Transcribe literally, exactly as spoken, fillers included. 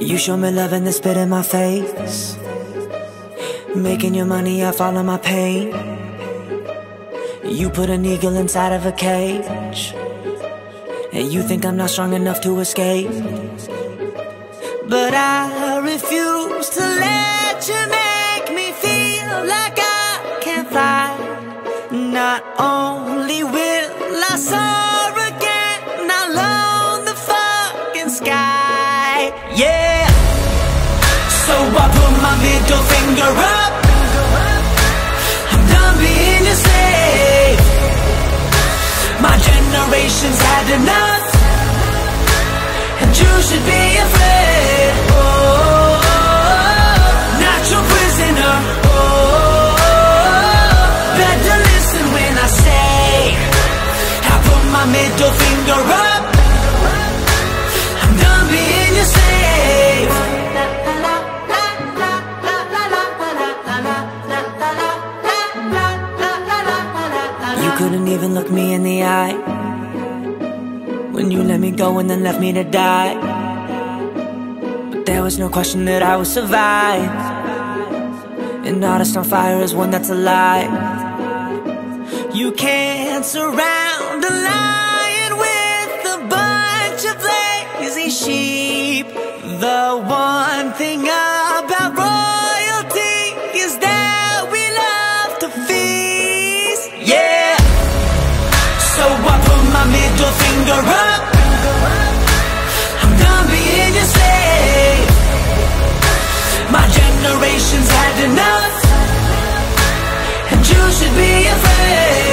You show me love and then spit in my face. Making your money, I follow my pain. You put an eagle inside of a cage, and you think I'm not strong enough to escape. But I refuse to let you make me feel like I can't fly. Not only will I soar again, I'll own the fucking sky. Yeah. So I put my middle finger up. I'm done being your slave. My generation's had enough, and you should be afraid. Oh, not your prisoner. Oh, better listen when I say I put my middle finger up. I'm done being your slave. You couldn't even look me in the eye when you let me go and then left me to die. But there was no question that I would survive. An artist on fire is one that's alive. You can't surround a lion with a bunch of lazy sheep. The one thing about royalty is that we love to feast. Yeah. So I put my middle finger up. I'm done being your slave. My generation's had enough, and you should be afraid.